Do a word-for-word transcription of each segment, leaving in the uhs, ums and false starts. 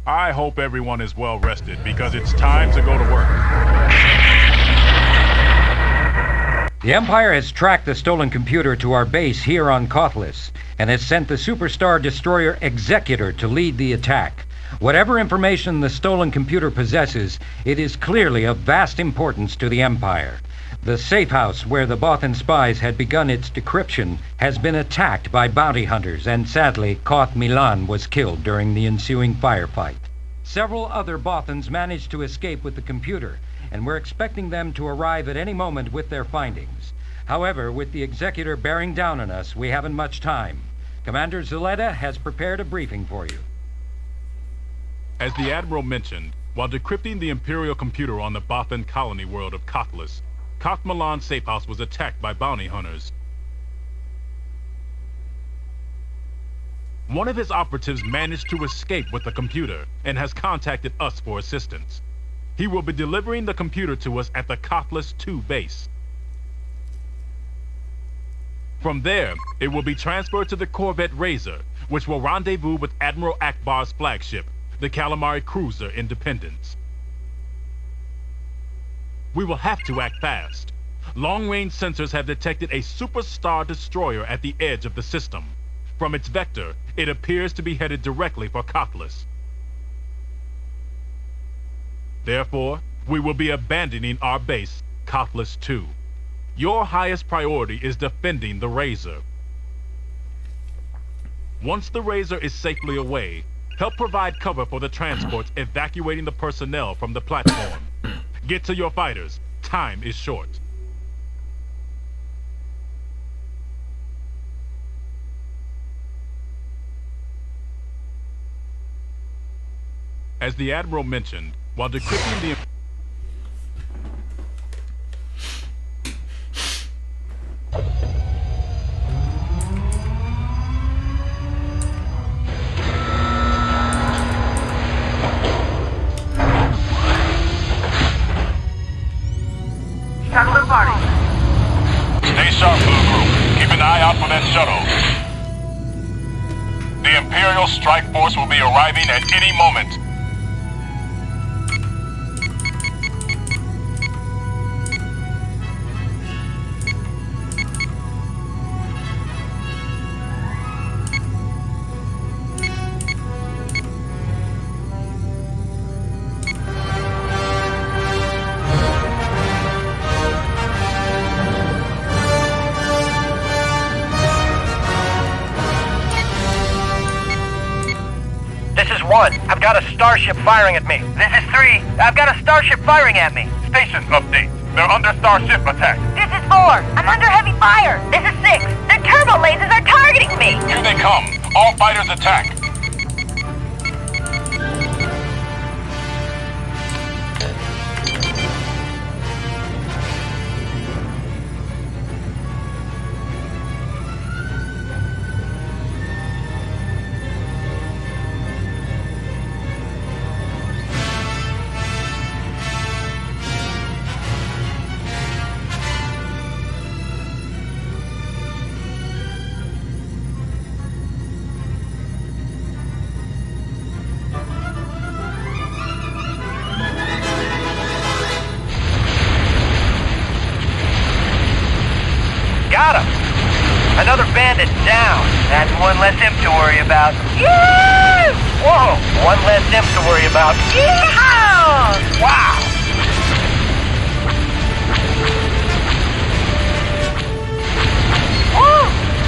I hope everyone is well rested because it's time to go to work. The Empire has tracked the stolen computer to our base here on Kothlis and has sent the Superstar Destroyer Executor to lead the attack. Whatever information the stolen computer possesses, it is clearly of vast importance to the Empire. The safe house where the Bothan spies had begun its decryption has been attacked by bounty hunters, and sadly, Koth Milan was killed during the ensuing firefight. Several other Bothans managed to escape with the computer, and we're expecting them to arrive at any moment with their findings. However, with the Executor bearing down on us, we haven't much time. Commander Zaletta has prepared a briefing for you. As the Admiral mentioned, while decrypting the Imperial computer on the Bothan colony world of Kothlis, Koth Milan safe house was attacked by bounty hunters. One of his operatives managed to escape with the computer and has contacted us for assistance. He will be delivering the computer to us at the Kothlis two base. From there, it will be transferred to the corvette Razor, which will rendezvous with Admiral Akbar's flagship, the Calamari cruiser Independence. We will have to act fast. Long-range sensors have detected a Superstar Destroyer at the edge of the system. From its vector, it appears to be headed directly for Kothlis. Therefore, we will be abandoning our base, Kothlis two. Your highest priority is defending the Razor. Once the Razor is safely away, help provide cover for the transports evacuating the personnel from the platform. Get to your fighters. Time is short. As the Admiral mentioned, while decrypting the... Shuttle party. Stay sharp, Blue Group. Keep an eye out for that shuttle. The Imperial Strike Force will be arriving at any moment. One, I've got a starship firing at me. This is three, I've got a starship firing at me. Station update. They're under starship attack. This is four, I'm under heavy fire. This is six, their turbo lasers are targeting me. Here they come. All fighters attack. Got him! Another bandit down. That's one less imp to worry about. Yee! Whoa! One less imp to worry about. Yeehaw! Wow! Woo!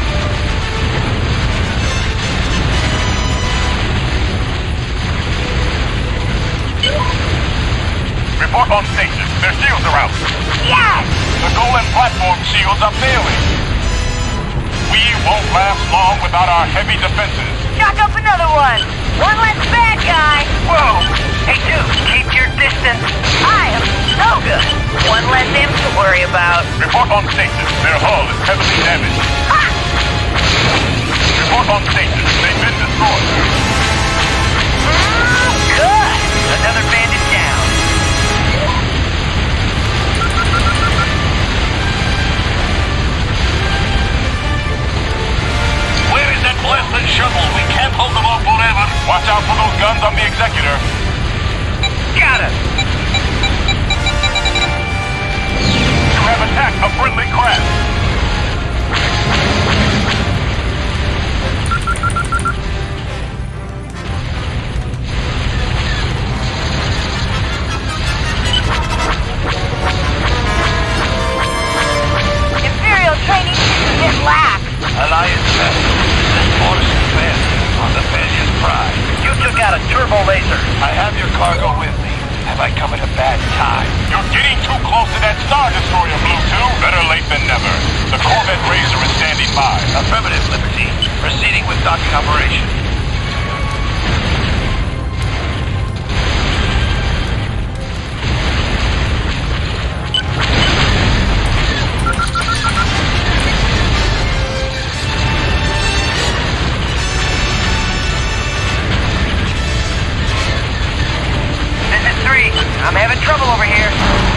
Report on station. Their shields are out. Yes! The Golem platform shields are failing. We won't last long without our heavy defenses. Knock up another one. One less bad guy. Whoa! Hey, dude, keep your distance. I am so good. One less imp to worry about. Report on station. Their hull is heavily damaged. Ha! Report on station. They've been destroyed. Mm, good. Another bandit down. Where is that blasted shuttle? We can't hold them off forever. Watch out for those guns on the Executor. Got it! You have attacked a friendly craft. Imperial training is lax. Alliance vessel. This force is bent on the Fenia's pride. You took out a turbo laser. I have your cargo with me. Have I come at a bad time? You're getting too close to that Star Destroyer, Blue two. Better late than never. The Corvette Razor is standing by. Affirmative, Liberty. Proceeding with docking operation. I'm having trouble over here.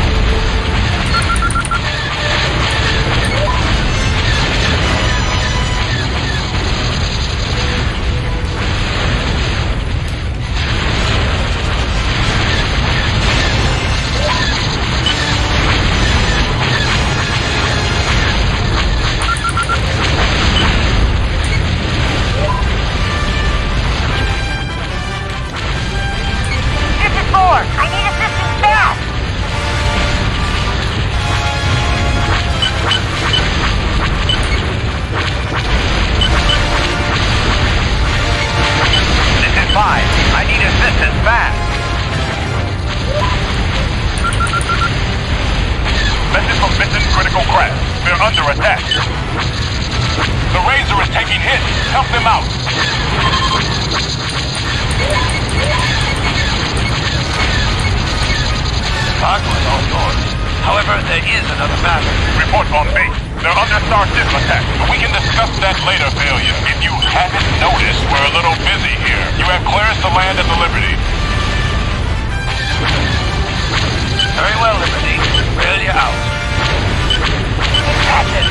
I need assistance fast! This is five. I need assistance fast. Message from Mission Critical Craft. They're under attack. The Razor is taking hits. Help them out. Cargo is all yours. However, there is another matter. Report on base. They're under Starship attack. We can discuss that later, Valiant. If you haven't noticed, we're a little busy here. You have clearance to land at the Liberty. Very well, Liberty. Rail you out. Impressive.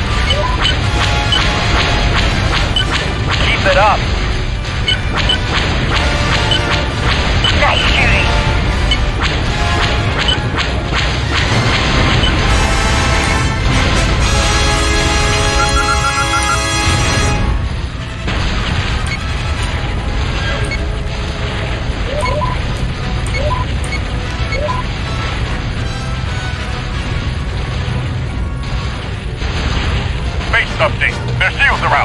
Keep it up. Nice shooting. Update. Their shields are out.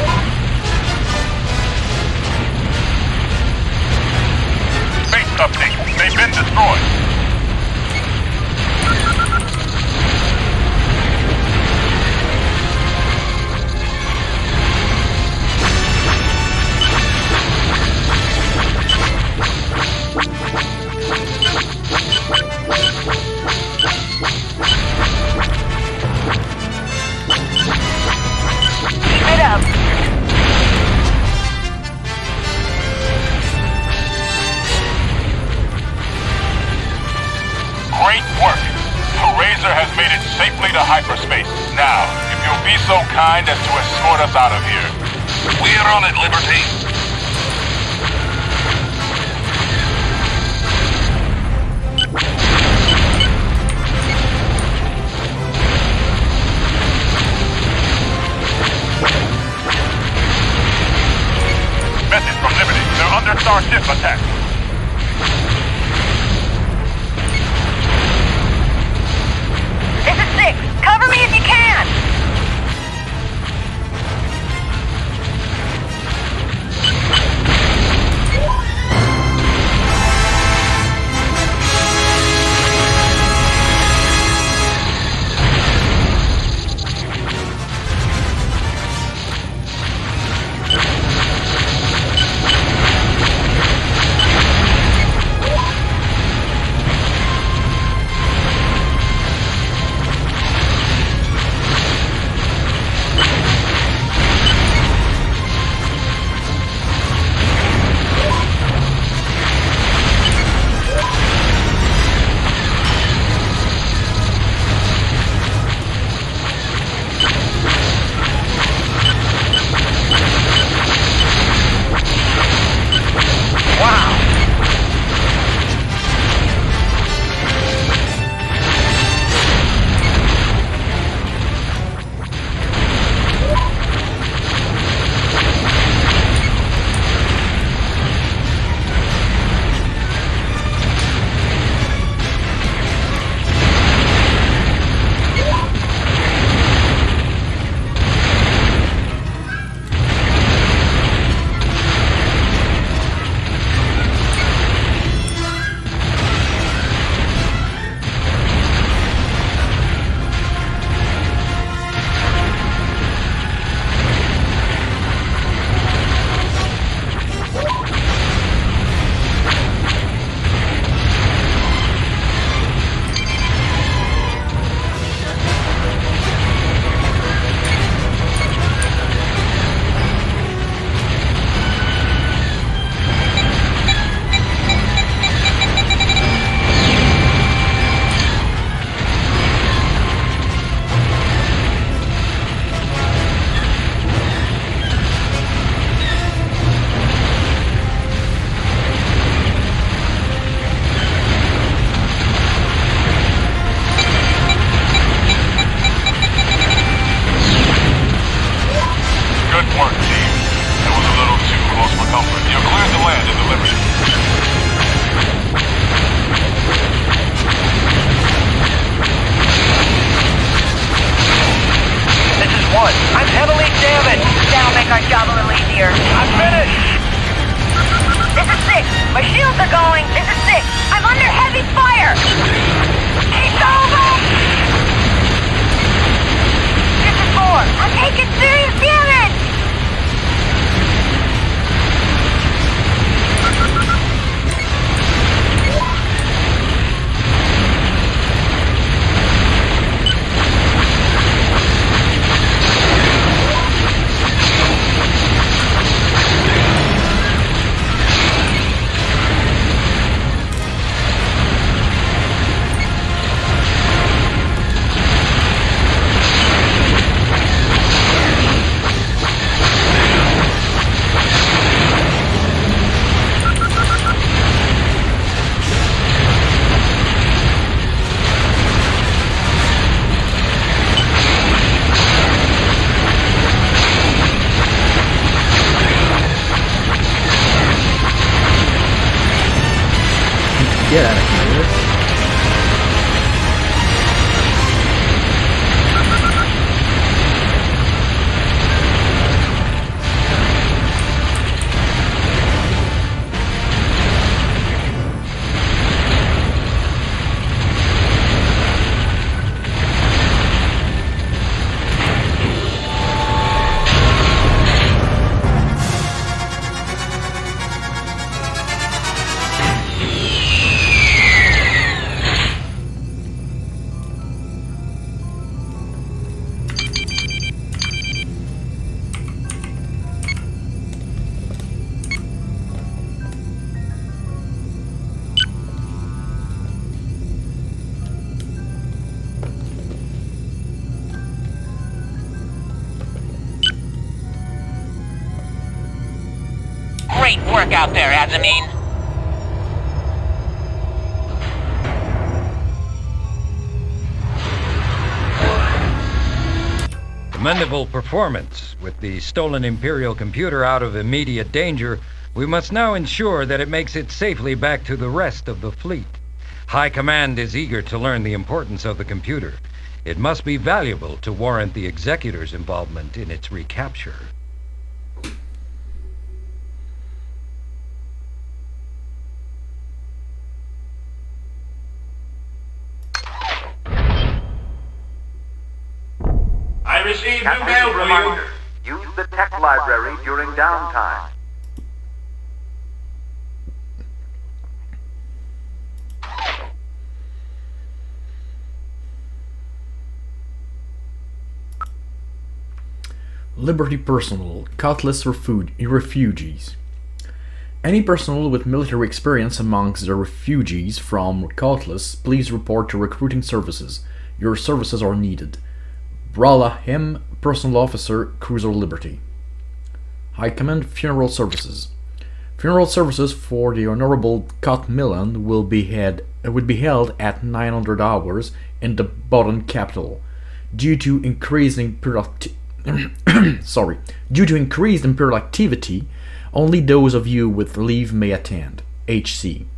Base update. They've been destroyed. Hyperspace. Now, if you'll be so kind as to escort us out of here. We're on it, Liberty. Message from Liberty. They're under Starship attack. This is Six. Cover me if you can! get out of here. Great work out there, Azamine. Commendable performance. With the stolen Imperial computer out of immediate danger, we must now ensure that it makes it safely back to the rest of the fleet. High Command is eager to learn the importance of the computer. It must be valuable to warrant the Executor's involvement in its recapture. I received new mail from you. Use the tech library during downtime. Liberty personnel, Cutlass refu refugees. Any personnel with military experience amongst the refugees from Cutlass, please report to recruiting services. Your services are needed. Brala Him, Personal Officer, Cruiser Liberty. High Command Funeral Services. Funeral services for the Honorable Cut Millan will be, had, uh, will be held at nine hundred hours in the Bodden capital. Due to increasing product sorry, due to increased Imperial activity, only those of you with leave may attend. H C.